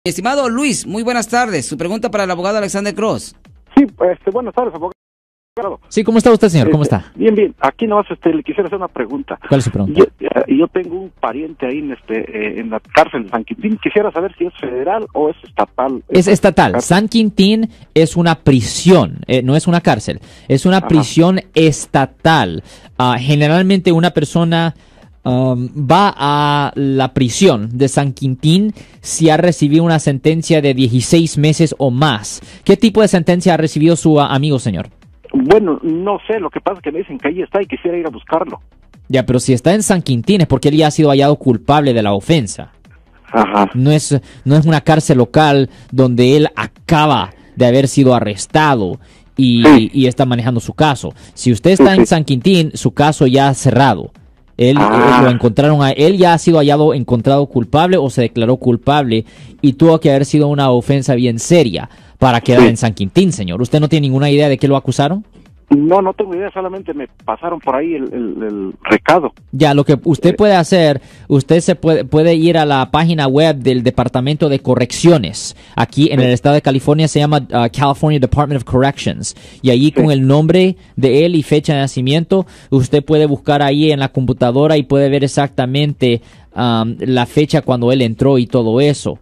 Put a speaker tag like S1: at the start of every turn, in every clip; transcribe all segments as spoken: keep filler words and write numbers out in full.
S1: Estimado Luis, muy buenas tardes. Su pregunta para el abogado Alexander Cross.
S2: Sí, este, buenas tardes, abogado.
S3: Sí, ¿cómo está usted, señor? ¿Cómo
S2: Este,
S3: está?
S2: Bien, bien. Aquí nomás este, le quisiera hacer una pregunta.
S3: ¿Cuál es su pregunta?
S2: Yo, eh, yo tengo un pariente ahí en, este, eh, en la cárcel de San Quintín. Quisiera saber si es federal o es estatal.
S3: Es estatal. San Quintín es una prisión, eh, no es una cárcel. Es una
S2: Ajá.
S3: prisión estatal. Uh, generalmente una persona um, va a la prisión de San Quintín si ha recibido una sentencia de dieciséis meses o más. ¿Qué tipo de sentencia ha recibido su uh, amigo, señor?
S2: Bueno, no sé, lo que pasa es que me dicen que ahí está y quisiera ir a buscarlo.
S3: Ya, pero si está en San Quintín es porque él ya ha sido hallado culpable de la ofensa.
S2: Ajá.
S3: No es, no es una cárcel local donde él acaba de haber sido arrestado y,
S2: Sí.
S3: y está manejando su caso. Si usted está
S2: Sí,
S3: en
S2: sí.
S3: San Quintín, su caso ya ha cerrado. Él,
S2: Ah.
S3: eh, lo encontraron a él ya ha sido hallado encontrado culpable o se declaró culpable y tuvo que haber sido una ofensa bien seria para quedar
S2: Sí.
S3: en San Quintín, señor. ¿Usted no tiene ninguna idea de qué lo acusaron?
S2: No, no tengo idea, solamente me pasaron por ahí el, el, el recado.
S3: Ya, lo que usted puede hacer, usted se puede, puede ir a la página web del Departamento de Correcciones. Aquí en
S2: Sí.
S3: el estado de California se llama uh, California Department of Corrections. Y allí
S2: Sí.
S3: con el nombre de él y fecha de nacimiento, usted puede buscar ahí en la computadora y puede ver exactamente um, la fecha cuando él entró y todo eso.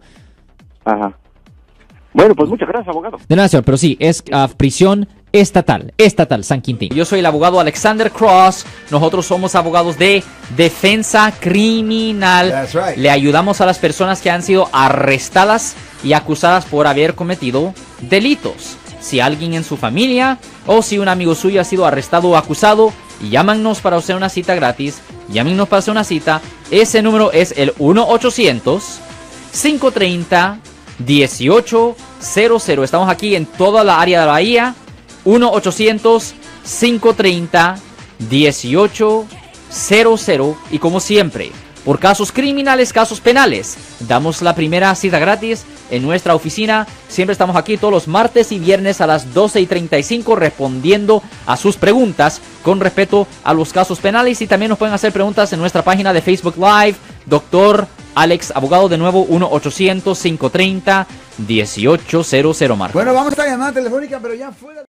S2: Ajá. Bueno, pues muchas gracias, abogado.
S3: De nada, señor, pero sí, es uh, prisión estatal, estatal, San Quintín. Yo soy el abogado Alexander Cross. Nosotros somos abogados de defensa criminal.
S4: That's right.
S3: Le ayudamos a las personas que han sido arrestadas y acusadas por haber cometido delitos. Si alguien en su familia o si un amigo suyo ha sido arrestado o acusado, llámanos para hacer una cita gratis. Llámenos para hacer una cita. Ese número es el uno ochocientos, cinco treinta, dieciocho cero cero. Estamos aquí en toda la área de la Bahía. uno ochocientos, cinco treinta, dieciocho cero cero. Y como siempre, por casos criminales, casos penales, damos la primera cita gratis en nuestra oficina. Siempre estamos aquí todos los martes y viernes a las doce y treinta y cinco respondiendo a sus preguntas con respecto a los casos penales. Y también nos pueden hacer preguntas en nuestra página de Facebook Live. Doctor Alex, abogado, de nuevo, uno ochocientos, cinco treinta, dieciocho cero cero, Marco.
S4: Bueno, vamos a esta llamada telefónica, pero ya fuera.